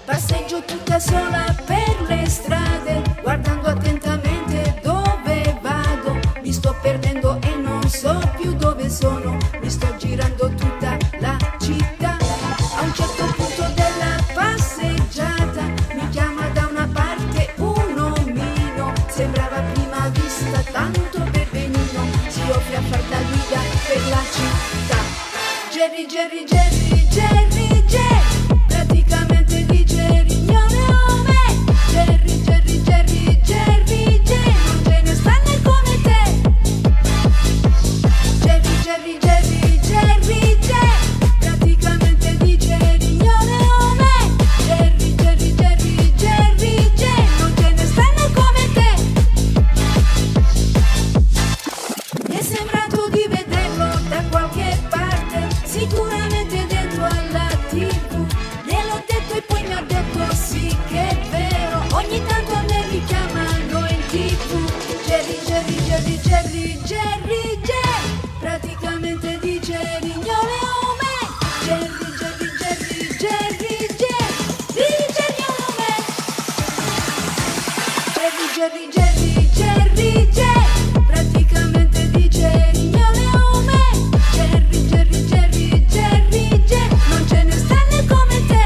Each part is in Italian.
Passeggio tutta sola per le strade, guardando attentamente dove vado. Mi sto perdendo e non so più dove sono, mi sto girando tutta la città. A un certo punto della passeggiata mi chiama da una parte un omino, sembrava a prima vista tanto pepenino, si offre a far da guida per la città. Jerry, Jerry, Jerry, Jerry, Jerry, praticamente dice rignone o me. Jerry, Jerry, Jerry, Jerry, Jerry, non ce ne sta né come te. Jerry, Jerry, Jerry, Jerry, Jerry, praticamente dice rignone o me. Jerry, Jerry, Jerry, Jerry, Jerry, non ce ne sta né come te. Mi è sembrato di vederlo da qualche parte, sicuramente dentro alla TV. Gliel'ho detto e poi mi ha detto sì che è vero, ogni tanto me richiamano in TV. Jerry, Jerry, Jerry, Jerry, Jerry, Jerry, praticamente dice rignone o me. Jerry, Jerry, Jerry, Jerry, Jerry, dice rignone o me. Jerry, Jerry, Jerry, Jerry, Jerry, praticamente dice rignone o me. Jerry, Jerry, Jerry, Jerry, Jerry, non ce ne sta né come te.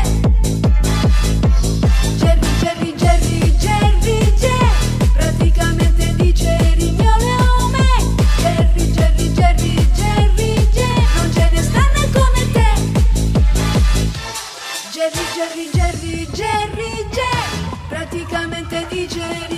Jerry, Jerry, Jerry, Jerry, Jerry, praticamente dice rignone o me. Jerry, Jerry, Jerry, Jerry, Jerry, non ce ne sta né come te. Jerry, Jerry, Jerry, Jerry, Jerry, praticamente dice